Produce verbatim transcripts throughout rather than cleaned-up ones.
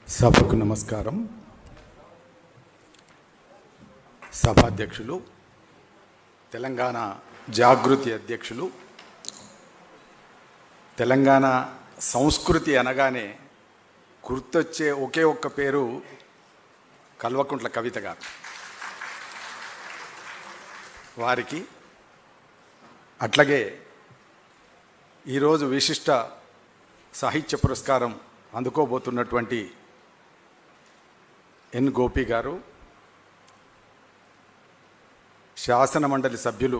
సభకు నమస్కారం. సభాధ్యక్షులు, తెలంగాణ జాగృతి అధ్యక్షులు, తెలంగాణ సంస్కృతి అనగానే గుర్తొచ్చే ఒకే ఒక్క పేరు కల్వకుంట్ల కవిత గారు. వారికి అట్లాగే ఈరోజు విశిష్ట సాహిత్య పురస్కారం అందుకోబోతున్నటువంటి ఎన్ గోపి గారు, శాసన మండలి సభ్యులు,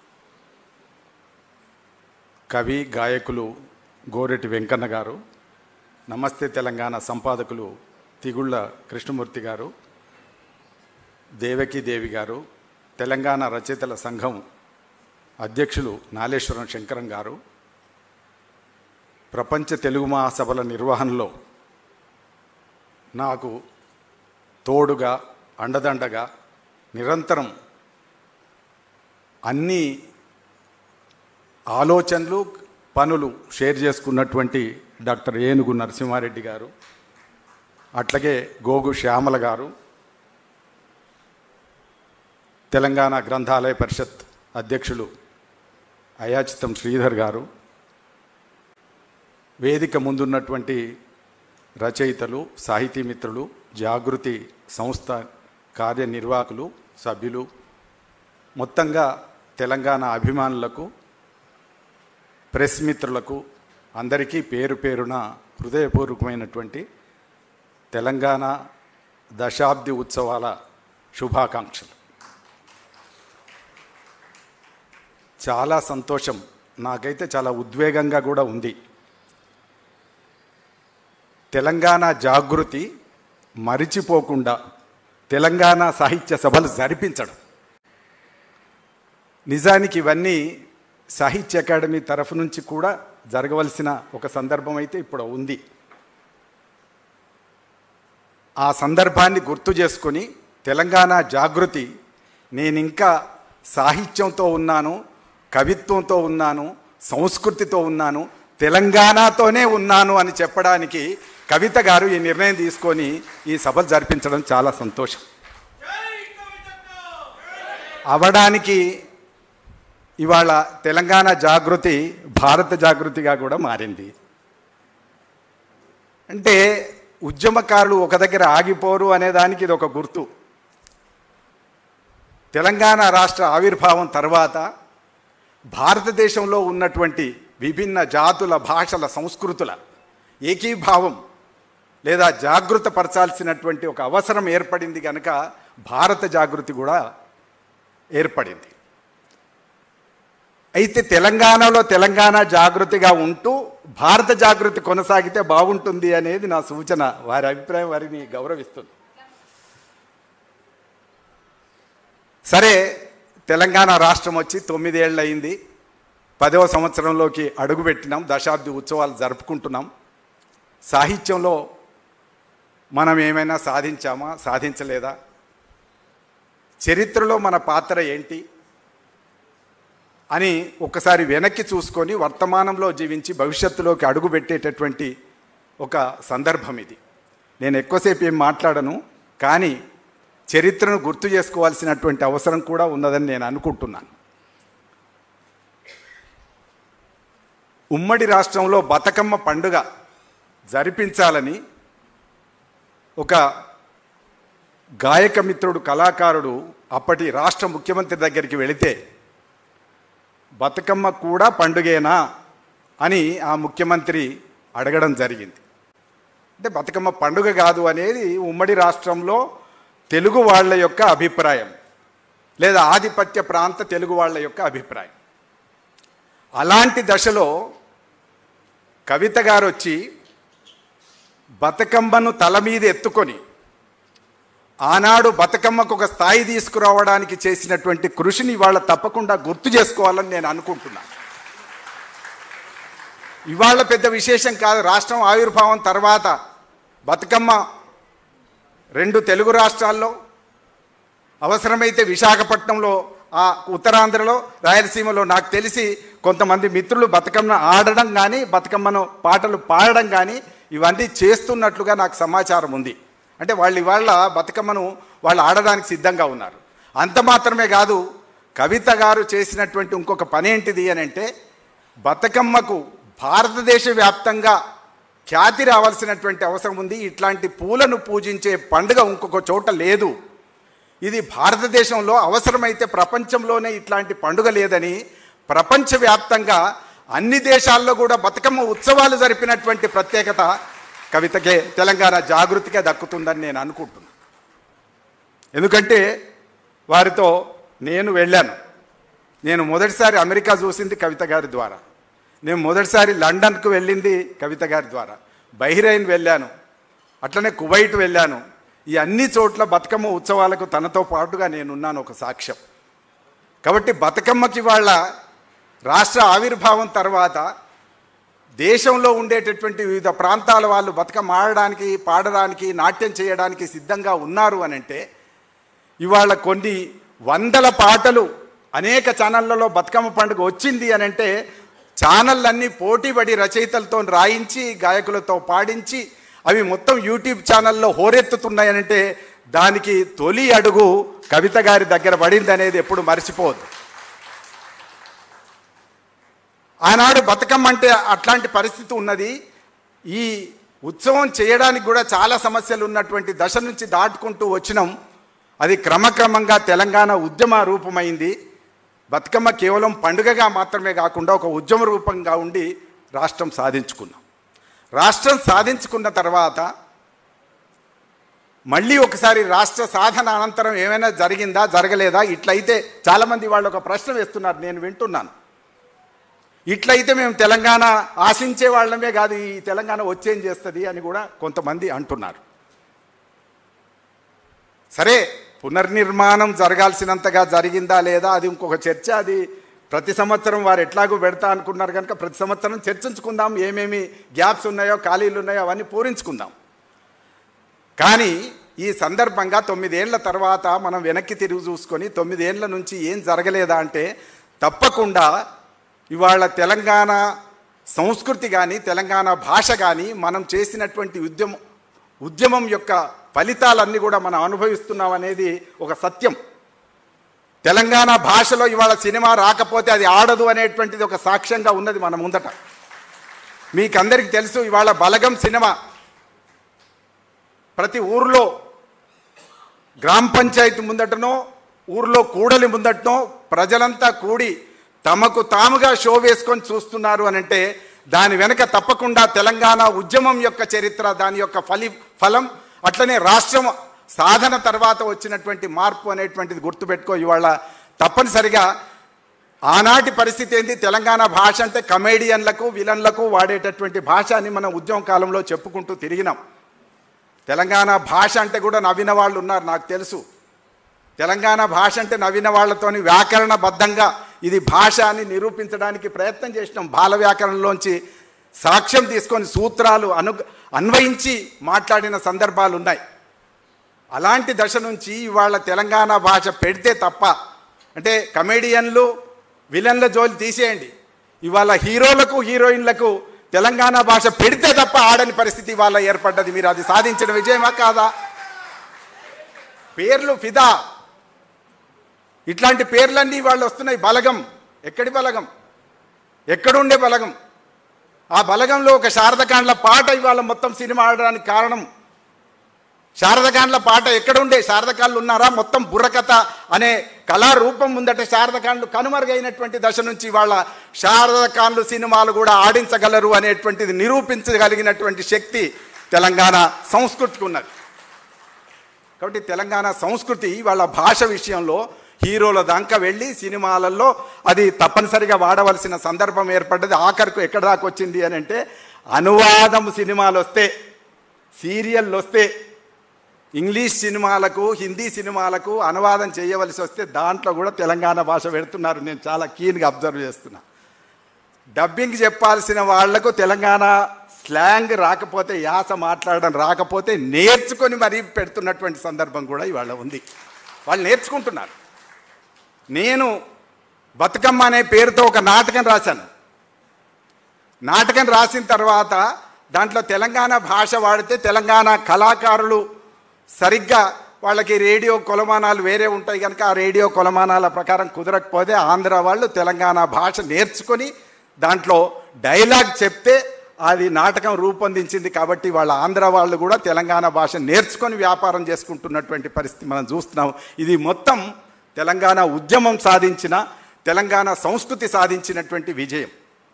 కవి గాయకులు గోరెటి వెంకన్న గారు, నమస్తే తెలంగాణ సంపాదకులు తిగుళ్ళ కృష్ణమూర్తి గారు, దేవకీ దేవి గారు, తెలంగాణ రచయితల సంఘం అధ్యక్షులు నాలేశ్వరం శంకరం గారు, ప్రపంచ తెలుగు మహాసభల నిర్వహణలో నాకు తోడుగా అండదండగా నిరంతరం అన్ని ఆలోచనలు పనులు షేర్ చేసుకున్నటువంటి డాక్టర్ ఏనుగు నరసింహారెడ్డి గారు, అట్లాగే గోగు శ్యామల గారు, తెలంగాణ గ్రంథాలయ పరిషత్ అధ్యక్షులు అయాచితం శ్రీధర్ గారు, వేదిక ముందున్నటువంటి రచయితలు, సాహితీ మిత్రులు, జాగృతి సంస్థ కార్యనిర్వాహకులు, సభ్యులు, మొత్తంగా తెలంగాణ అభిమానులకు, ప్రెస్ మిత్రులకు అందరికీ పేరు పేరున హృదయపూర్వకమైనటువంటి తెలంగాణ దశాబ్ది ఉత్సవాల శుభాకాంక్షలు. చాలా సంతోషం, నాకైతే చాలా ఉద్వేగంగా కూడా ఉంది. తెలంగాణ జాగృతి మరిచిపోకుండా తెలంగాణ సాహిత్య సభలు జరిపించడం. నిజానికి ఇవన్నీ సాహిత్య అకాడమీ తరఫు నుంచి కూడా జరగవలసిన ఒక సందర్భం అయితే ఇప్పుడు ఉంది. ఆ సందర్భాన్ని గుర్తు చేసుకొని తెలంగాణ జాగృతి నేను ఇంకా సాహిత్యంతో ఉన్నాను, కవిత్వంతో ఉన్నాను, సంస్కృతితో ఉన్నాను, తెలంగాణతోనే ఉన్నాను అని చెప్పడానికి కవిత గారు ఈ నిర్ణయం తీసుకొని ఈ సభలు జరిపించడం చాలా సంతోషం. అవడానికి ఇవాళ తెలంగాణ జాగృతి భారత జాగృతిగా కూడా మారింది. అంటే ఉద్యమకారులు ఒక దగ్గర ఆగిపోరు అనేదానికి ఇది ఒక గుర్తు. తెలంగాణ రాష్ట్ర ఆవిర్భావం తర్వాత భారతదేశంలో ఉన్నటువంటి విభిన్న జాతుల, భాషల, సంస్కృతుల ఏకీభావం లేదా జాగృతపరచాల్సినటువంటి ఒక అవసరం ఏర్పడింది కనుక భారత జాగృతి కూడా ఏర్పడింది. అయితే తెలంగాణలో తెలంగాణ జాగృతిగా ఉంటూ భారత జాగృతి కొనసాగితే బాగుంటుంది అనేది నా సూచన. వారి అభిప్రాయం వారిని గౌరవిస్తుంది. సరే, తెలంగాణ రాష్ట్రం వచ్చి తొమ్మిదేళ్ళు అయింది. పదవ సంవత్సరంలోకి అడుగుపెట్టినాం. దశాబ్ది ఉత్సవాలు జరుపుకుంటున్నాం. సాహిత్యంలో మనం ఏమైనా సాధించామా, సాధించలేదా? చరిత్రలో మన పాత్ర ఏంటి అని ఒకసారి వెనక్కి చూసుకొని వర్తమానంలో జీవించి భవిష్యత్తులోకి అడుగుపెట్టేటటువంటి ఒక సందర్భం ఇది. నేను ఎక్కువసేపు ఏం మాట్లాడను, కానీ చరిత్రను గుర్తు చేసుకోవాల్సినటువంటి అవసరం కూడా ఉన్నదని నేను అనుకుంటున్నాను. ఉమ్మడి రాష్ట్రంలో బతుకమ్మ పండుగ జరిపించాలని ఒక గాయక మిత్రుడు, కళాకారుడు అప్పటి రాష్ట్ర ముఖ్యమంత్రి దగ్గరికి వెళితే బతుకమ్మ కూడా పండుగేనా అని ఆ ముఖ్యమంత్రి అడగడం జరిగింది. అంటే బతుకమ్మ పండుగ కాదు అనేది ఉమ్మడి రాష్ట్రంలో తెలుగు వాళ్ళ యొక్క అభిప్రాయం, లేదా ఆధిపత్య ప్రాంత తెలుగు వాళ్ళ యొక్క అభిప్రాయం. అలాంటి దశలో కవిత గారు వచ్చి బతుకమ్మను తల మీద ఎత్తుకొని ఆనాడు బతుకమ్మకు ఒక స్థాయి తీసుకురావడానికి చేసినటువంటి కృషిని ఇవాళ తప్పకుండా గుర్తు చేసుకోవాలని నేను అనుకుంటున్నాను. ఇవాళ పెద్ద విశేషం కాదు. రాష్ట్రం ఆవిర్భావం తర్వాత బతుకమ్మ రెండు తెలుగు రాష్ట్రాల్లో, అవసరమైతే విశాఖపట్నంలో, ఆ ఉత్తరాంధ్రలో, రాయలసీమలో నాకు తెలిసి కొంతమంది మిత్రులు బతుకమ్మను ఆడడం కానీ, బతుకమ్మను పాటలు పాడడం కానీ ఇవన్నీ చేస్తున్నట్లుగా నాకు సమాచారం ఉంది. అంటే వాళ్ళు ఇవాళ బతుకమ్మను వాళ్ళు ఆడడానికి సిద్ధంగా ఉన్నారు. అంత మాత్రమే కాదు, కవిత గారు చేసినటువంటి ఇంకొక పని ఏంటిది అని అంటే, బతుకమ్మకు భారతదేశ వ్యాప్తంగా ఖ్యాతి రావాల్సినటువంటి అవసరం ఉంది. ఇట్లాంటి పూలను పూజించే పండుగ ఇంకొక చోట లేదు. ఇది భారతదేశంలో అవసరమైతే ప్రపంచంలోనే ఇట్లాంటి పండుగ లేదని ప్రపంచవ్యాప్తంగా అన్ని దేశాల్లో కూడా బతుకమ్మ ఉత్సవాలు జరిపినటువంటి ప్రత్యేకత కవితకే, తెలంగాణ జాగృతికే దక్కుతుందని నేను అనుకుంటున్నాను. ఎందుకంటే వారితో నేను వెళ్ళాను. నేను మొదటిసారి అమెరికా చూసింది కవిత గారి ద్వారా, నేను మొదటిసారి లండన్కు వెళ్ళింది కవిత గారి ద్వారా, బహ్రెయిన్ వెళ్ళాను, అట్లనే కువైట్ వెళ్ళాను. ఈ అన్ని చోట్ల బతుకమ్మ ఉత్సవాలకు తనతో పాటుగా నేనున్నాను, ఒక సాక్ష్యం. కాబట్టి బతుకమ్మకి వాళ్ళ రాష్ట్ర ఆవిర్భావం తర్వాత దేశంలో ఉండేటటువంటి వివిధ ప్రాంతాల వాళ్ళు బతుకమ్మ ఆడడానికి, పాడడానికి, నాట్యం చేయడానికి సిద్ధంగా ఉన్నారు అని అంటే, ఇవాళ కొన్ని వందల పాటలు అనేక ఛానళ్లలో బతుకమ్మ పండుగ వచ్చింది అని అంటే, ఛానళ్ళన్నీ పోటీపడి రచయితలతో రాయించి గాయకులతో పాడించి అవి మొత్తం యూట్యూబ్ ఛానల్లో హోరెత్తుతున్నాయనంటే దానికి తొలి అడుగు కవిత గారి దగ్గర పడింది అనేది ఎప్పుడు మర్చిపోవద్దు. ఆనాడు బతుకమ్మ అంటే అట్లాంటి పరిస్థితి ఉన్నది. ఈ ఉత్సవం చేయడానికి కూడా చాలా సమస్యలు ఉన్నటువంటి దశ నుంచి దాటుకుంటూ వచ్చినాం. అది క్రమక్రమంగా తెలంగాణ ఉద్యమ రూపమైంది. బతుకమ్మ కేవలం పండుగగా మాత్రమే కాకుండా ఒక ఉద్యమ రూపంగా ఉండి రాష్ట్రం సాధించుకున్నాం. రాష్ట్రం సాధించుకున్న తర్వాత మళ్ళీ ఒకసారి రాష్ట్ర సాధన అనంతరం ఏమైనా జరిగిందా, జరగలేదా? ఇట్లయితే చాలామంది వాళ్ళు ఒక ప్రశ్న వేస్తున్నారు, నేను వింటున్నాను. ఇట్లయితే మేము తెలంగాణ ఆశించే వాళ్ళమే కాదు, ఈ తెలంగాణ వచ్చేం చేస్తుంది అని కూడా కొంతమంది అంటున్నారు. సరే, పునర్నిర్మాణం జరగాల్సినంతగా జరిగిందా లేదా అది ఇంకొక చర్చ. అది ప్రతి సంవత్సరం వారు ఎట్లాగూ పెడతా అనుకున్నారు కనుక ప్రతి సంవత్సరం చర్చించుకుందాం, ఏమేమి గ్యాప్స్ ఉన్నాయో, ఖాళీలు ఉన్నాయో అవన్నీ పూరించుకుందాం. కానీ ఈ సందర్భంగా తొమ్మిదేళ్ల తర్వాత మనం వెనక్కి తిరిగి చూసుకొని తొమ్మిదేళ్ల నుంచి ఏం జరగలేదా అంటే, తప్పకుండా ఇవాళ తెలంగాణ సంస్కృతి కానీ తెలంగాణ భాష కానీ మనం చేసినటువంటి ఉద్యమం ఉద్యమం యొక్క ఫలితాలన్నీ కూడా మనం అనుభవిస్తున్నాం అనేది ఒక సత్యం. తెలంగాణ భాషలో ఇవాళ సినిమా రాకపోతే అది ఆడదు అనేటువంటిది ఒక సాక్ష్యంగా ఉన్నది మన ముందట. మీకు అందరికీ తెలుసు, ఇవాళ బలగం సినిమా ప్రతి ఊర్లో గ్రామ పంచాయతీ ముందటనో ఊర్లో కూడలి ముందటనో ప్రజలంతా కూడి తమకు తాముగా షో వేసుకొని చూస్తున్నారు అని అంటే దాని వెనక తప్పకుండా తెలంగాణ ఉద్యమం యొక్క చరిత్ర, దాని యొక్క ఫలి ఫలం అట్లనే రాష్ట్రం సాధన తర్వాత వచ్చినటువంటి మార్పు అనేటువంటిది గుర్తుపెట్టుకో. ఇవాళ తప్పనిసరిగా ఆనాటి పరిస్థితి ఏంటి, తెలంగాణ భాష అంటే కమేడియన్లకు విలన్లకు వాడేటటువంటి భాష అని మనం ఉద్యమ కాలంలో చెప్పుకుంటూ తిరిగినాం. తెలంగాణ భాష అంటే కూడా నవ్విన వాళ్ళు ఉన్నారు, నాకు తెలుసు. తెలంగాణ భాష అంటే నవ్విన వాళ్ళతోని వ్యాకరణబద్ధంగా ఇది భాష అని నిరూపించడానికి ప్రయత్నం చేసినాం. బాల వ్యాకరణలోంచి సాక్ష్యం తీసుకొని సూత్రాలు అను అన్వయించి మాట్లాడిన సందర్భాలు ఉన్నాయి. అలాంటి దశ నుంచి ఇవాళ తెలంగాణ భాష పెడితే తప్ప, అంటే కమెడియన్లు విలన్ల జోలి తీసేయండి, ఇవాళ హీరోలకు హీరోయిన్లకు తెలంగాణ భాష పెడితే తప్ప ఆడని పరిస్థితి ఇవాళ ఏర్పడ్డది. మీరు అది సాధించిన విజయమా కాదా? పేర్లు ఫిదా, ఇట్లాంటి పేర్లన్నీ వాళ్ళు వస్తున్నాయి. బలగం, ఎక్కడి బలగం, ఎక్కడుండే బలగం? ఆ బలగంలో ఒక శారదకాండ్ల పాట ఇవాళ మొత్తం సినిమా ఆడడానికి కారణం. శారదకాండ్ల పాట ఎక్కడుండే? శారదకాండ్లు ఉన్నారా? మొత్తం బుర్రకథ అనే కళారూపం ముందట శారదకాండ్లు కనుమరుగైనటువంటి దశ నుంచి ఇవాళ శారదకాండ్లు సినిమాలు కూడా ఆడించగలరు అనేటువంటిది నిరూపించగలిగినటువంటి శక్తి తెలంగాణ సంస్కృతికి ఉన్నది. కాబట్టి తెలంగాణ సంస్కృతి వాళ్ళ భాష విషయంలో హీరోల దాకా వెళ్ళి సినిమాలలో అది తప్పనిసరిగా వాడవలసిన సందర్భం ఏర్పడ్డది. ఆఖరికి ఎక్కడ దాకా వచ్చింది అని అంటే, అనువాదం సినిమాలు వస్తే, సీరియళ్ళు వస్తే, ఇంగ్లీష్ సినిమాలకు హిందీ సినిమాలకు అనువాదం చేయవలసి వస్తే దాంట్లో కూడా తెలంగాణ భాష పెడుతున్నారు. నేను చాలా కీన్గా అబ్జర్వ్ చేస్తున్నా. డబ్బింగ్ చెప్పాల్సిన వాళ్లకు తెలంగాణ స్లాంగ్ రాకపోతే, యాస మాట్లాడడం రాకపోతే నేర్చుకొని మరీ పెడుతున్నటువంటి సందర్భం కూడా ఇవాళ ఉంది. వాళ్ళు నేర్చుకుంటున్నారు. నేను బతుకమ్మ అనే పేరుతో ఒక నాటకం రాశాను. నాటకం రాసిన తర్వాత దాంట్లో తెలంగాణ భాష వాడితే తెలంగాణ కళాకారులు సరిగ్గా వాళ్ళకి రేడియో కొలమానాలు వేరే ఉంటాయి కనుక ఆ రేడియో కొలమానాల ప్రకారం కుదరకపోతే ఆంధ్ర వాళ్ళు తెలంగాణ భాష నేర్చుకొని దాంట్లో డైలాగ్ చెప్తే అది నాటకం రూపొందించింది. కాబట్టి వాళ్ళ ఆంధ్ర వాళ్ళు కూడా తెలంగాణ భాష నేర్చుకొని వ్యాపారం చేసుకుంటున్నటువంటి పరిస్థితి మనం చూస్తున్నాం. ఇది మొత్తం తెలంగాణ ఉద్యమం సాధించిన, తెలంగాణ సంస్కృతి సాధించినటువంటి విజయం.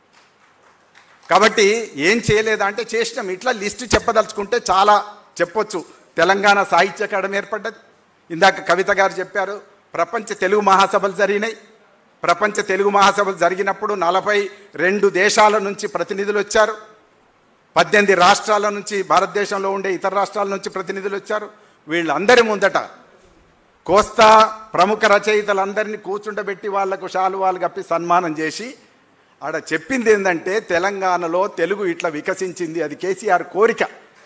కాబట్టి ఏం చేయలేదా అంటే చేసినాం. ఇట్లా లిస్టు చెప్పదలుచుకుంటే చాలా చెప్పొచ్చు. తెలంగాణ సాహిత్య అకాడమీ ఏర్పడ్డది. ఇందాక కవిత గారు చెప్పారు, ప్రపంచ తెలుగు మహాసభలు జరిగినాయి. ప్రపంచ తెలుగు మహాసభలు జరిగినప్పుడు నలభై రెండు దేశాల నుంచి ప్రతినిధులు వచ్చారు. పద్దెనిమిది రాష్ట్రాల నుంచి, భారతదేశంలో ఉండే ఇతర రాష్ట్రాల నుంచి ప్రతినిధులు వచ్చారు. వీళ్ళందరి ముందట కోస్తా ప్రముఖ రచయితలందరినీ కూర్చుండబెట్టి వాళ్లకు శాలువాలు కప్పి సన్మానం చేసి ఆడ చెప్పింది ఏంటంటే తెలంగాణలో తెలుగు ఇట్లా వికసించింది. అది కేసీఆర్ కోరిక.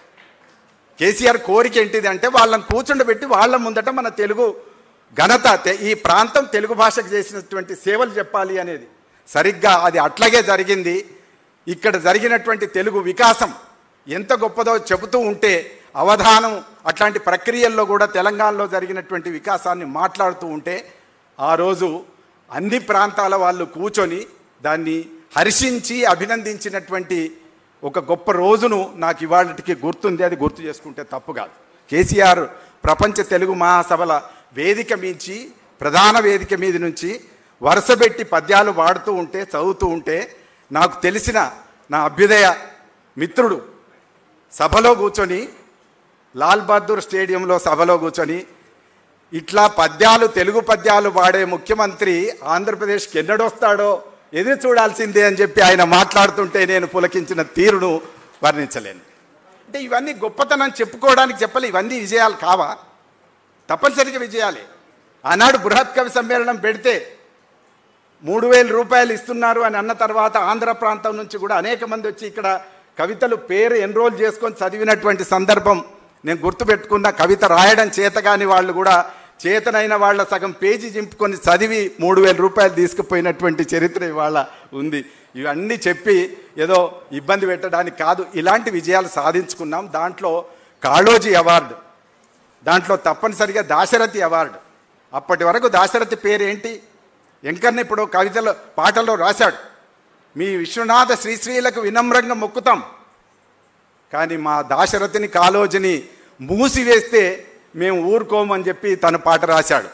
కేసీఆర్ కోరిక ఏంటిది అంటే వాళ్ళని కూర్చుండబెట్టి వాళ్ళ ముందట మన తెలుగు ఘనత, ఈ ప్రాంతం తెలుగు భాషకు చేసినటువంటి సేవలు చెప్పాలి అనేది. సరిగ్గా అది అట్లాగే జరిగింది. ఇక్కడ జరిగినటువంటి తెలుగు వికాసం ఎంత గొప్పదో చెబుతూ ఉంటే అవధానం అట్లాంటి ప్రక్రియల్లో కూడా తెలంగాణలో జరిగినటువంటి వికాసాన్ని మాట్లాడుతూ ఉంటే ఆ రోజు అన్ని ప్రాంతాల వాళ్ళు కూర్చొని దాన్ని హర్షించి అభినందించినటువంటి ఒక గొప్ప రోజును నాకు ఇవాళకి గుర్తుంది. అది గుర్తు చేసుకుంటే తప్పు కాదు. కేసీఆర్ ప్రపంచ తెలుగు మహాసభల వేదిక మించి, ప్రధాన వేదిక మీద నుంచి వరుసబెట్టి పద్యాలు పాడుతూ ఉంటే, చదువుతూ ఉంటే నాకు తెలిసిన నా అభ్యుదయ మిత్రుడు సభలో కూర్చొని, లాల్ బహదూర్ స్టేడియంలో సభలో కూర్చొని ఇట్లా పద్యాలు, తెలుగు పద్యాలు పాడే ముఖ్యమంత్రి ఆంధ్రప్రదేశ్కి ఎన్నడొస్తాడో ఎదురు చూడాల్సిందే అని చెప్పి ఆయన మాట్లాడుతుంటే నేను పులకించిన తీరును వర్ణించలేను. అంటే ఇవన్నీ గొప్పతనం చెప్పుకోవడానికి చెప్పలే. ఇవన్నీ విజయాలు కావా? తప్పనిసరిగా విజయాలే. ఆనాడు బృహత్ కవి సమ్మేళనం పెడితే మూడు వేల రూపాయలు ఇస్తున్నారు అని అన్న తర్వాత ఆంధ్ర ప్రాంతం నుంచి కూడా అనేక మంది వచ్చి ఇక్కడ కవితలు పేరు ఎన్రోల్ చేసుకొని చదివినటువంటి సందర్భం నేను గుర్తుపెట్టుకున్న. కవిత రాయడం చేతగాని వాళ్ళు కూడా చేతనైన వాళ్ళ సగం పేజీ చింపుకొని చదివి మూడు వేల రూపాయలు తీసుకుపోయినటువంటి చరిత్ర ఇవాళ ఉంది. ఇవన్నీ చెప్పి ఏదో ఇబ్బంది పెట్టడానికి కాదు, ఇలాంటి విజయాలు సాధించుకున్నాం. దాంట్లో కాళోజీ అవార్డు, దాంట్లో తప్పనిసరిగా దాశరథి అవార్డు. అప్పటి వరకు దాశరథి పేరేంటి? ఎంకర్ని ఇప్పుడు కవితలో పాటల్లో రాశాడు, మీ విశ్వనాథ శ్రీశ్రీలకు వినమ్రంగా మొక్కుతాం, కానీ మా దాశరథిని కాళోజీని మూసివేస్తే మేము ఊరుకోమని చెప్పి తన పాట రాశాడు.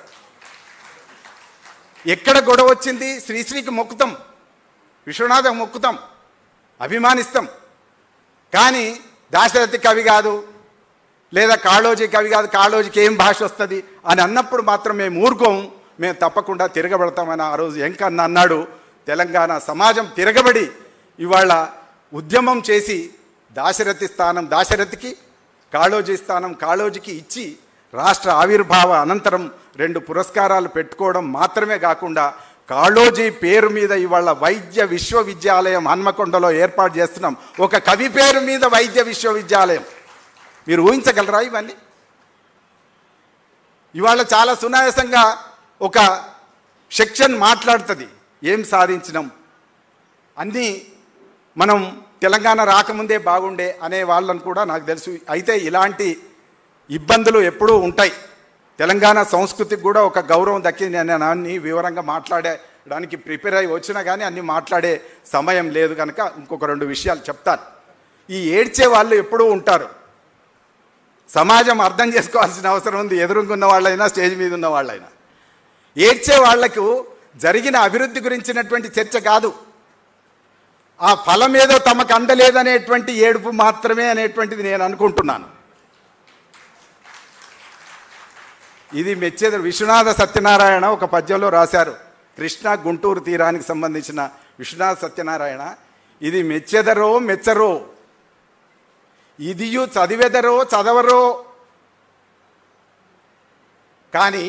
ఎక్కడ గొడవ వచ్చింది? శ్రీశ్రీకి మొక్కుతాం, విశ్వనాథ మొక్కుతాం, అభిమానిస్తాం, కానీ దాశరథి కవి కాదు లేదా కాళోజీ కవి కాదు, కాళోజీకి ఏం భాష వస్తుంది అని అన్నప్పుడు మాత్రం మేము ఊరుకోము, మేము తప్పకుండా తిరగబడతామని ఆ రోజు ఎంకన్న అన్నాడు. తెలంగాణ సమాజం తిరగబడి ఇవాళ ఉద్యమం చేసి దాశరథి స్థానం దాశరథికి, కాళోజీ స్థానం కాళోజీకి ఇచ్చి రాష్ట్ర ఆవిర్భావ అనంతరం రెండు పురస్కారాలు పెట్టుకోవడం మాత్రమే కాకుండా కాళోజీ పేరు మీద ఇవాళ వైద్య విశ్వవిద్యాలయం హన్మకొండలో ఏర్పాటు చేస్తున్నాం. ఒక కవి పేరు మీద వైద్య విశ్వవిద్యాలయం. మీరు ఊహించగలరా ఇవన్నీ? ఇవాళ చాలా సునాయాసంగా ఒక సెక్షన్ మాట్లాడుతుంది ఏం సాధించినాం, అన్నీ మనం తెలంగాణ రాకముందే బాగుండే అనే వాళ్ళని కూడా నాకు తెలుసు. అయితే ఇలాంటి ఇబ్బందులు ఎప్పుడూ ఉంటాయి. తెలంగాణ సంస్కృతికి కూడా ఒక గౌరవం దక్కింది. నేను అన్ని వివరంగా మాట్లాడడానికి ప్రిపేర్ అయ్యి వచ్చినా కానీ అన్ని మాట్లాడే సమయం లేదు కనుక ఇంకొక రెండు విషయాలు చెప్తాను. ఈ ఏడ్చే వాళ్ళు ఎప్పుడూ ఉంటారు. సమాజం అర్థం చేసుకోవాల్సిన అవసరం ఉంది. ఎదురుకున్న వాళ్ళైనా స్టేజ్ మీద ఉన్న వాళ్ళైనా ఏడ్చే వాళ్లకు జరిగిన అభివృద్ధి గురించినటువంటి చర్చ కాదు, ఆ ఫలం ఏదో తమకు అందలేదనేటువంటి ఏడుపు మాత్రమే అనేటువంటిది నేను అనుకుంటున్నాను. ఇది మెచ్చేది. విశ్వనాథ సత్యనారాయణ ఒక పద్యంలో రాశారు, కృష్ణా గుంటూరు తీరానికి సంబంధించిన విశ్వనాథ సత్యనారాయణ, ఇది మెచ్చెదరో మెచ్చరో, ఇదియు చదివెదరో చదవరో, కానీ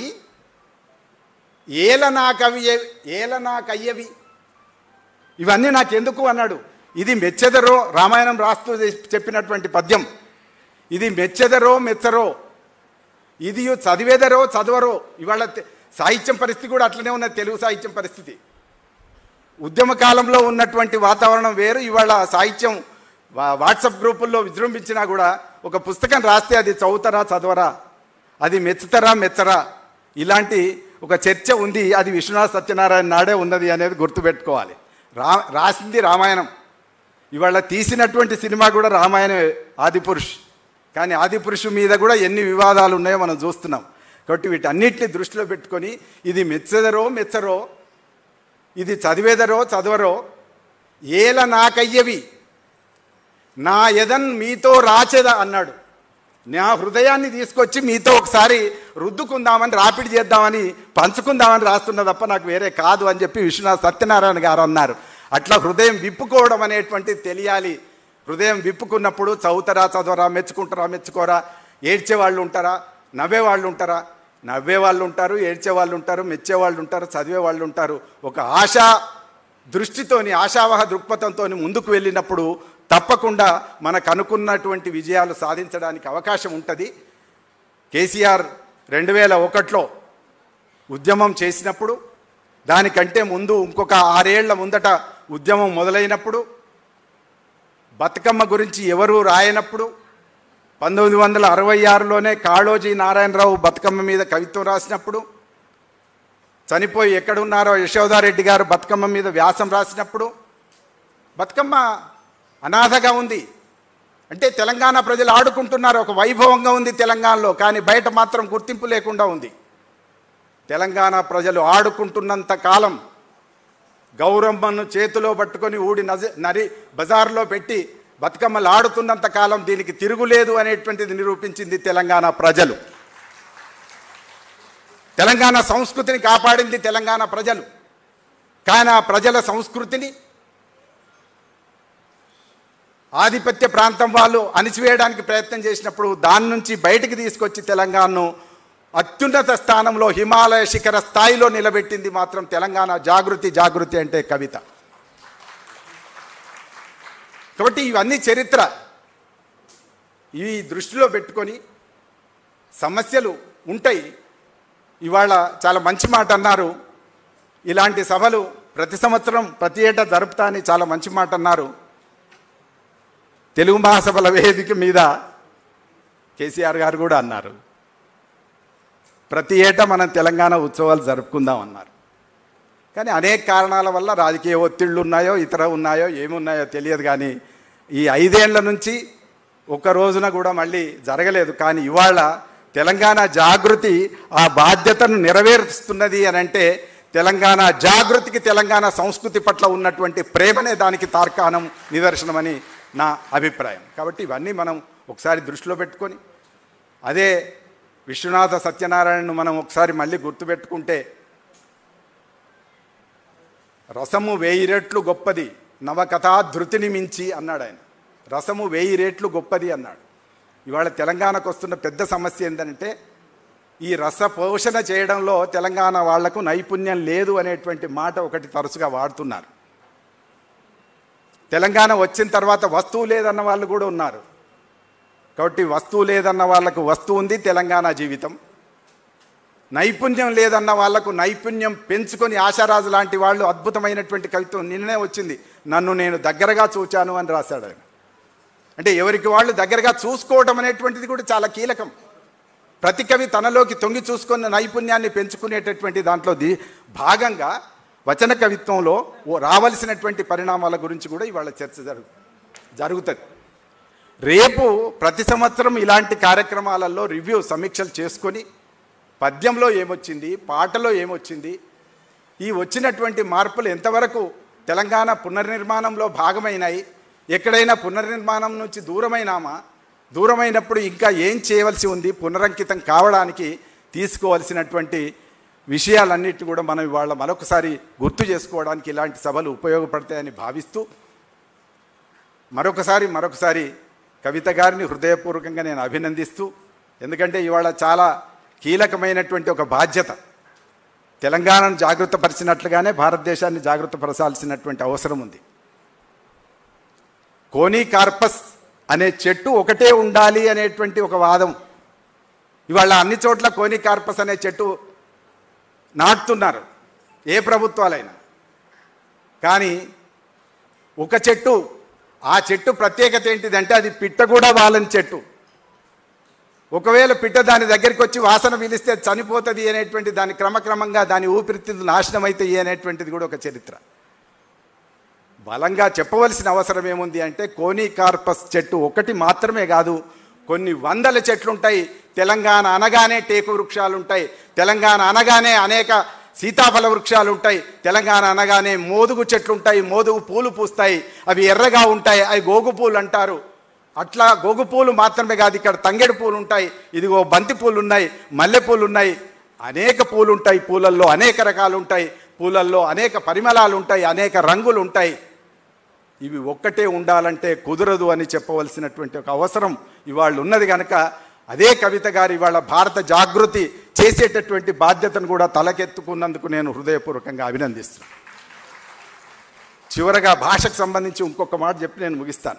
ఏల నా కవి ఏల నా కయ్యవి, ఇవన్నీ నాకెందుకు అన్నాడు. ఇది మెచ్చెదరో, రామాయణం రాస్తూ చెప్పినటువంటి పద్యం, ఇది మెచ్చెదరో మెచ్చరో, ఇది చదివేదరో చదవరో. ఇవాళ సాహిత్యం పరిస్థితి కూడా అట్లనే ఉన్నది. తెలుగు సాహిత్యం పరిస్థితి ఉద్యమ కాలంలో ఉన్నటువంటి వాతావరణం వేరు, ఇవాళ సాహిత్యం వాట్సాప్ గ్రూపుల్లో విజృంభించినా కూడా ఒక పుస్తకం రాస్తే అది చదువుతారా చదవరా, అది మెచ్చుతారా మెచ్చరా, ఇలాంటి ఒక చర్చ ఉంది. అది విశ్వనాథ సత్యనారాయణ నాడే ఉన్నది అనేది గుర్తుపెట్టుకోవాలి. రా రాసింది రామాయణం, ఇవాళ తీసినటువంటి సినిమా కూడా రామాయణం ఆదిపురుష్. కానీ ఆదిపురుషు మీద కూడా ఎన్ని వివాదాలు ఉన్నాయో మనం చూస్తున్నాం. కాబట్టి వీటన్నిటిని దృష్టిలో పెట్టుకొని ఇది మెచ్చదరో మెచ్చరో, ఇది చదివేదరో చదవరో, ఏల నాకయ్యవి నా ఎదన్ మీతో రాచెద అన్నాడు. నా హృదయాన్ని తీసుకొచ్చి మీతో ఒకసారి రుద్దుకుందామని, రాపిడి చేద్దామని, పంచుకుందామని రాస్తున్నా తప్ప నాకు వేరే కాదు అని చెప్పి విశ్వనాథ సత్యనారాయణ గారు అన్నారు. అట్లా హృదయం విప్పుకోవడం అనేటువంటిది తెలియాలి. హృదయం విప్పుకున్నప్పుడు చదువుతారా చదవరా, మెచ్చుకుంటారా మెచ్చుకోరా, ఏడ్చేవాళ్ళు ఉంటారా, నవ్వేవాళ్ళు ఉంటారా, నవ్వేవాళ్ళు ఉంటారు, ఏడ్చేవాళ్ళు ఉంటారు, మెచ్చేవాళ్ళు ఉంటారు, చదివేవాళ్ళు ఉంటారు. ఒక ఆశా దృష్టితోని, ఆశావహ దృక్పథంతో ముందుకు వెళ్ళినప్పుడు తప్పకుండా మనకు అనుకున్నటువంటి విజయాలు సాధించడానికి అవకాశం ఉంటుంది. కేసీఆర్ రెండు వేల ఒకటిలో ఉద్యమం చేసినప్పుడు, దానికంటే ముందు ఇంకొక ఆరేళ్ల ముందట ఉద్యమం మొదలైనప్పుడు, బతుకమ్మ గురించి ఎవరూ రాయనప్పుడు, పంతొమ్మిది వందల అరవై ఆరులోనే కాళోజీ నారాయణరావు బతుకమ్మ మీద కవిత్వం రాసినప్పుడు, చనిపోయి ఎక్కడున్నారో యశోదారెడ్డి గారు బతుకమ్మ మీద వ్యాసం రాసినప్పుడు, బతుకమ్మ అనాథగా ఉంది అంటే తెలంగాణ ప్రజలు ఆడుకుంటున్నారు, ఒక వైభవంగా ఉంది తెలంగాణలో, కానీ బయట మాత్రం గుర్తింపు లేకుండా ఉంది. తెలంగాణ ప్రజలు ఆడుకుంటున్నంత కాలం, గౌరమ్మను చేతిలో పట్టుకొని ఊడి నజ నరి బజార్లో పెట్టి బతుకమ్మలు ఆడుతున్నంత కాలం దీనికి తిరుగులేదు అనేటువంటిది నిరూపించింది తెలంగాణ ప్రజలు. తెలంగాణ సంస్కృతిని కాపాడింది తెలంగాణ ప్రజలు. కానీ ఆ ప్రజల సంస్కృతిని ఆధిపత్య ప్రాంతం వాళ్ళు అణిచివేయడానికి ప్రయత్నం చేసినప్పుడు దాని నుంచి బయటికి తీసుకొచ్చి తెలంగాణను అత్యున్నత స్థానంలో, హిమాలయ శిఖర స్థాయిలో నిలబెట్టింది మాత్రం తెలంగాణ. జాగృతి జాగృతి అంటే కవిత. కాబట్టి ఇవన్నీ చరిత్ర. ఇవి దృష్టిలో పెట్టుకొని సమస్యలు ఉంటాయి. ఇవాళ చాలా మంచి మాట అన్నారు, ఇలాంటి సభలు ప్రతి సంవత్సరం ప్రతి ఏటా జరుపుతా అని చాలా మంచి మాట అన్నారు. తెలుగు మహాసభల వేదిక మీద కేసీఆర్ గారు కూడా అన్నారు, ప్రతి ఏటా మనం తెలంగాణ ఉత్సవాలు జరుపుకుందాం అన్నారు. కానీ అనేక కారణాల వల్ల, రాజకీయ ఒత్తిళ్ళు ఉన్నాయో ఇతర ఉన్నాయో ఏమున్నాయో తెలియదు, కానీ ఈ ఐదేళ్ల నుంచి ఒక రోజున కూడా మళ్ళీ జరగలేదు. కానీ ఇవాళ తెలంగాణ జాగృతి ఆ బాధ్యతను నెరవేరుస్తున్నది అని అంటే తెలంగాణ జాగృతికి తెలంగాణ సంస్కృతి పట్ల ఉన్నటువంటి ప్రేమనే దానికి తార్కాణం, నిదర్శనమని నా అభిప్రాయం. కాబట్టి ఇవన్నీ మనం ఒకసారి దృష్టిలో పెట్టుకొని, అదే విశ్వనాథ సత్యనారాయణను మనం ఒకసారి మళ్ళీ గుర్తుపెట్టుకుంటే, రసము వేయి రెట్లు గొప్పది నవకథా ధృతిని మించి అన్నాడు ఆయన. రసము వేయి రెట్లు గొప్పది అన్నాడు. ఇవాళ తెలంగాణకు వస్తున్న పెద్ద సమస్య ఏంటంటే, ఈ రస పోషణ చేయడంలో తెలంగాణ వాళ్లకు నైపుణ్యం లేదు అనేటువంటి మాట ఒకటి తరచుగా వాడుతున్నారు. తెలంగాణ వచ్చిన తర్వాత వస్తువు లేదన్న వాళ్ళు కూడా ఉన్నారు. కాబట్టి వస్తువు లేదన్న వాళ్ళకు వస్తువు ఉంది తెలంగాణ జీవితం, నైపుణ్యం లేదన్న వాళ్లకు నైపుణ్యం పెంచుకొని ఆశారాజు లాంటి వాళ్ళు అద్భుతమైనటువంటి కవిత్వం నిన్ననే వచ్చింది, నన్ను నేను దగ్గరగా చూచాను అని రాశాడు ఆయన. అంటే ఎవరికి వాళ్ళు దగ్గరగా చూసుకోవడం అనేటువంటిది కూడా చాలా కీలకం. ప్రతి కవి తనలోకి తొంగి చూసుకున్న నైపుణ్యాన్ని పెంచుకునేటటువంటి దాంట్లో భాగంగా వచన కవిత్వంలో రావలసినటువంటి పరిణామాల గురించి కూడా ఇవాళ చర్చ జరుగు జరుగుతుంది. రేపు ప్రతి సంవత్సరం ఇలాంటి కార్యక్రమాలలో రివ్యూ సమీక్షలు చేసుకొని, పద్యంలో ఏమొచ్చింది, పాటలో ఏమొచ్చింది, ఈ వచ్చినటువంటి మార్పులు ఎంతవరకు తెలంగాణ పునర్నిర్మాణంలో భాగమైనాయి, ఎక్కడైనా పునర్నిర్మాణం నుంచి దూరమైనామా, దూరమైనప్పుడు ఇంకా ఏం చేయవలసి ఉంది, పునరంకితం కావడానికి తీసుకోవలసినటువంటి విషయాలన్నిటి కూడా మనం ఇవాళ మరొకసారి గుర్తు చేసుకోవడానికి ఇలాంటి సభలు ఉపయోగపడతాయని భావిస్తూ, మరొకసారి మరొకసారి కవిత గారిని హృదయపూర్వకంగా నేను అభినందిస్తూ, ఎందుకంటే ఇవాళ చాలా కీలకమైనటువంటి ఒక బాధ్యత, తెలంగాణను జాగృతపరిచినట్లుగానే భారతదేశాన్ని జాగృతపరచాల్సినటువంటి అవసరం ఉంది. కోనీ కార్పస్ అనే చెట్టు ఒకటే ఉండాలి అనేటువంటి ఒక వాదం, ఇవాళ అన్ని చోట్ల కోనీ కార్పస్ అనే చెట్టు నాటుతున్నారు ఏ ప్రభుత్వాలైనా. కానీ ఒక చెట్టు ఆ చెట్టు ప్రత్యేకత ఏంటిదంటే అది పిట్ట కూడా వాలని చెట్టు. ఒకవేళ పిట్ట దాని దగ్గరికి వచ్చి వాసన పీలిస్తే చనిపోతుంది అనేటువంటి దాని క్రమక్రమంగా దాని ఊపిరితిత్తులు నాశనం అవుతాయి అనేటువంటిది కూడా ఒక చరిత్ర. బలంగా చెప్పవలసిన అవసరం ఏముంది అంటే కోనికార్పస్ చెట్టు ఒకటి మాత్రమే కాదు, కొన్ని వందల చెట్లు ఉంటాయి. తెలంగాణ అనగానే టేకు వృక్షాలు ఉంటాయి, తెలంగాణ అనగానే అనేక సీతాఫల వృక్షాలు ఉంటాయి, తెలంగాణ అనగానే మోదుగు చెట్లు ఉంటాయి, మోదుగు పూలు పూస్తాయి, అవి ఎర్రగా ఉంటాయి, అవి గోగు పూలు అంటారు. అట్లా గోగు పూలు మాత్రమే కాదు, ఇక్కడ తంగెడు పూలు ఉంటాయి, ఇదిగో బంతి పూలు ఉన్నాయి, మల్లెపూలు ఉన్నాయి, అనేక పూలు ఉంటాయి. పూలల్లో అనేక రకాలు ఉంటాయి, పూలల్లో అనేక పరిమళాలు ఉంటాయి, అనేక రంగులు ఉంటాయి. ఇవి ఒక్కటే ఉండాలంటే కుదరదు అని చెప్పవలసినటువంటి ఒక అవసరం ఇవాళ ఉన్నది కనుక అదే కవిత గారు ఇవాళ భారత జాగృతి చేసేటటువంటి బాధ్యతను కూడా తలకెత్తుకున్నందుకు నేను హృదయపూర్వకంగా అభినందిస్తున్నాను. చివరగా భాషకు సంబంధించి ఇంకొక మాట చెప్పి నేను ముగిస్తాను.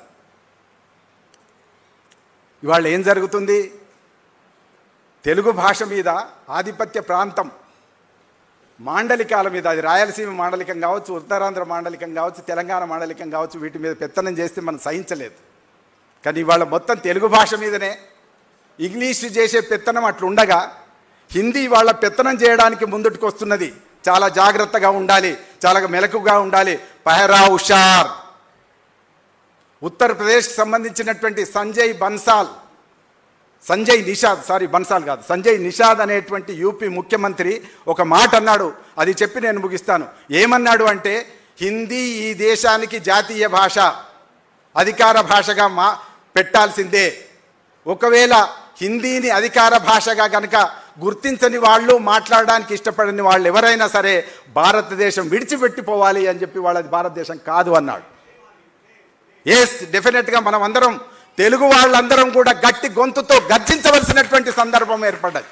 ఇవాళ ఏం జరుగుతుంది? తెలుగు భాష మీద ఆధిపత్య ప్రాంతం మాండలికాల మీద, అది రాయలసీమ మాండలికం కావచ్చు, ఉత్తరాంధ్ర మాండలికం కావచ్చు, తెలంగాణ మాండలికం కావచ్చు, వీటి మీద పెత్తనం చేస్తే మనం సహించలేదు. కానీ ఇవాళ మొత్తం తెలుగు భాష మీదనే ఇంగ్లీషు చేసే పెత్తనం అట్లుండగా హిందీ వాళ్ళ పెత్తనం చేయడానికి ముందుకు వస్తున్నది. చాలా జాగ్రత్తగా ఉండాలి, చాలా మెలకుగా ఉండాలి, పహరా హుషార్. ఉత్తరప్రదేశ్కి సంబంధించినటువంటి సంజయ్ బన్సాల్ సంజయ్ నిషాద్ సారీ బన్సాల్ కాదు సంజయ్ నిషాద్ అనేటువంటి యూపీ ముఖ్యమంత్రి ఒక మాట అన్నాడు, అది చెప్పి నేను ముగిస్తాను. ఏమన్నాడు అంటే హిందీ ఈ దేశానికి జాతీయ భాష, అధికార భాషగా మా పెట్టాల్సిందే. ఒకవేళ హిందీని అధికార భాషగా కనుక గుర్తించని వాళ్ళు, మాట్లాడడానికి ఇష్టపడని వాళ్ళు ఎవరైనా సరే భారతదేశం విడిచిపెట్టిపోవాలి అని చెప్పి వాళ్ళది భారతదేశం కాదు అన్నాడు. ఎస్, డెఫినెట్గా మనం అందరం తెలుగు వాళ్ళందరం కూడా గట్టి గొంతుతో గర్జించవలసినటువంటి సందర్భం ఏర్పడ్డది.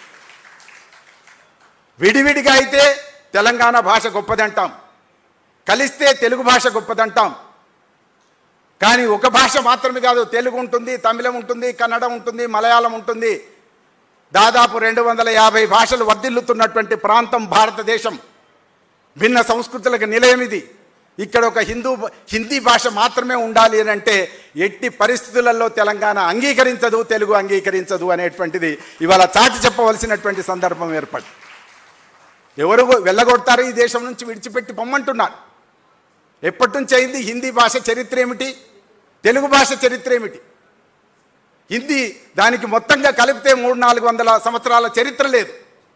విడివిడిగా అయితే తెలంగాణ భాష గొప్పదంటాం, కలిస్తే తెలుగు భాష గొప్పదంటాం. కానీ ఒక భాష మాత్రమే కాదు, తెలుగు ఉంటుంది, తమిళం ఉంటుంది, కన్నడ ఉంటుంది, మలయాళం ఉంటుంది. దాదాపు రెండు వందల యాభై భాషలు వర్ధిల్లుతున్నటువంటి ప్రాంతం భారతదేశం. భిన్న సంస్కృతులకు నిలయం ఇది. ఇక్కడ ఒక హిందూ హిందీ భాష మాత్రమే ఉండాలి అని అంటే ఎట్టి పరిస్థితులలో తెలంగాణ అంగీకరించదు, తెలుగు అంగీకరించదు అనేటువంటిది ఇవాళ చాటి చెప్పవలసినటువంటి సందర్భం ఏర్పడి ఎవరు వెళ్ళగొడతారు ఈ దేశం నుంచి విడిచిపెట్టి పొమ్మంటున్నారు. ఎప్పటి నుంచి అయింది? హిందీ భాష చరిత్ర ఏమిటి, తెలుగు భాష చరిత్ర ఏమిటి? హిందీ దానికి మొత్తంగా కలిపితే మూడు నాలుగు వందల సంవత్సరాల చరిత్ర లేదు.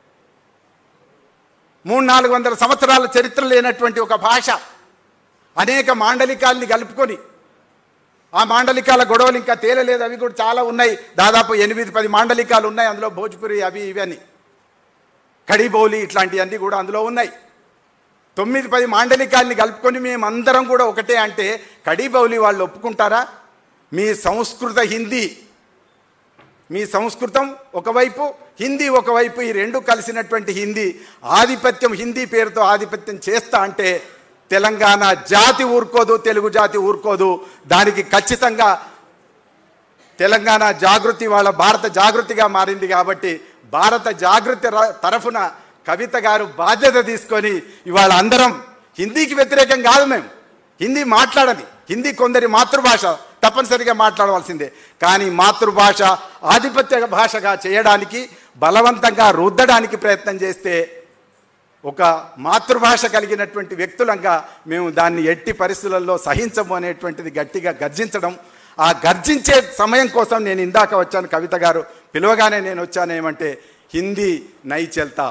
మూడు నాలుగు వందల సంవత్సరాల చరిత్ర లేనటువంటి ఒక భాష అనేక మాండలికాల్ని కలుపుకొని, ఆ మాండలికాల గొడవలు ఇంకా తేలలేదు, అవి కూడా చాలా ఉన్నాయి. దాదాపు ఎనిమిది పది మాండలికాలు ఉన్నాయి, అందులో భోజ్పురి అవి ఇవి అని కడిబౌలి ఇట్లాంటివన్నీ కూడా అందులో ఉన్నాయి. తొమ్మిది పది మాండలికాల్ని కలుపుకొని మేమందరం కూడా ఒకటే అంటే కడిబౌలి వాళ్ళు ఒప్పుకుంటారా? మీ సంస్కృత హిందీ, మీ సంస్కృతం ఒకవైపు, హిందీ ఒకవైపు, ఈ రెండు కలిసినటువంటి హిందీ ఆధిపత్యం, హిందీ పేరుతో ఆధిపత్యం చేస్తా అంటే తెలంగాణ జాతి ఊరుకోదు, తెలుగు జాతి ఊరుకోదు. దానికి ఖచ్చితంగా తెలంగాణ జాగృతి వాళ్ళ భారత జాగృతిగా మారింది కాబట్టి భారత జాగృతి తరఫున కవిత గారు బాధ్యత తీసుకొని ఇవాళ అందరం హిందీకి వ్యతిరేకం కాదు, మేము హిందీ మాట్లాడని, హిందీ కొందరి మాతృభాష తప్పనిసరిగా మాట్లాడవలసిందే. కానీ మాతృభాష ఆధిపత్య భాషగా చేయడానికి, బలవంతంగా రుద్దడానికి ప్రయత్నం చేస్తే ఒక మాతృభాష కలిగినటువంటి వ్యక్తులంగా మేము దాన్ని ఎట్టి పరిస్థితులలో సహించము అనేటువంటిది గట్టిగా గర్జించడం. ఆ గర్జించే సమయం కోసం నేను ఇందాక వచ్చాను, కవిత గారు పిలవగానే నేను వచ్చాను. ఏమంటే హిందీ నహీ చల్తా,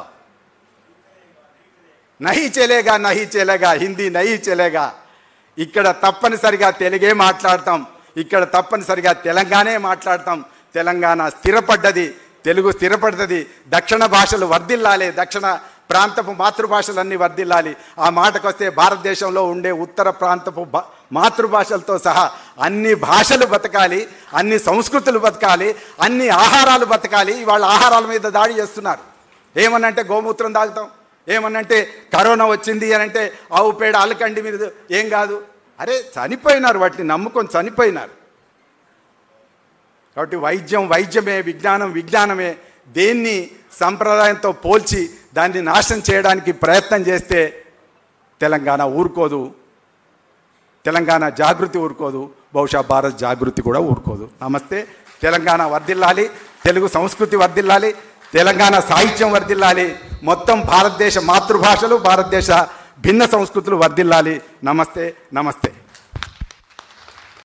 నహీ చలేగా, నహీ చలేగా, హిందీ నహీ చలేగా. ఇక్కడ తప్పనిసరిగా తెలుగే మాట్లాడతాం, ఇక్కడ తప్పనిసరిగా తెలంగాణే మాట్లాడతాం. తెలంగాణ స్థిరపడ్డది, తెలుగు స్థిరపడుతుంది. దక్షిణ భాషలు వర్ధిల్లాలి, దక్షిణ ప్రాంతపు మాతృభాషలన్నీ వర్ధిల్లాలి. ఆ మాటకు వస్తే భారతదేశంలో ఉండే ఉత్తర ప్రాంతపు మాతృభాషలతో సహా అన్ని భాషలు బతకాలి, అన్ని సంస్కృతులు బతకాలి, అన్ని ఆహారాలు బతకాలి. ఇవాళ ఆహారాల మీద దాడి చేస్తున్నారు. ఏమనంటే గోమూత్రం తాగుతాం, ఏమనంటే కరోనా వచ్చింది అని అంటే ఆవు పేడ అలకండి మీరు ఏం కాదు. అరే చనిపోయినారు, వాటిని నమ్ముకొని చనిపోయినారు. కాబట్టి వైద్యం వైద్యమే, విజ్ఞానం విజ్ఞానమే. దేన్ని సంప్రదాయంతో పోల్చి దాన్ని నాశనం చేయడానికి ప్రయత్నం చేస్తే తెలంగాణ ఊరుకోదు, తెలంగాణ జాగృతి ఊరుకోదు. బహుశా భారత్ జాగృతి కూడా ఊరుకోదు. నమస్తే. తెలంగాణ వర్ధిల్లాలి, తెలుగు సంస్కృతి వర్ధిల్లాలి, తెలంగాణ సాహిత్యం వర్ధిల్లాలి, మొత్తం భారతదేశ మాతృభాషలు, భారతదేశ భిన్న సంస్కృతులు వర్ధిల్లాలి. నమస్తే. నమస్తే.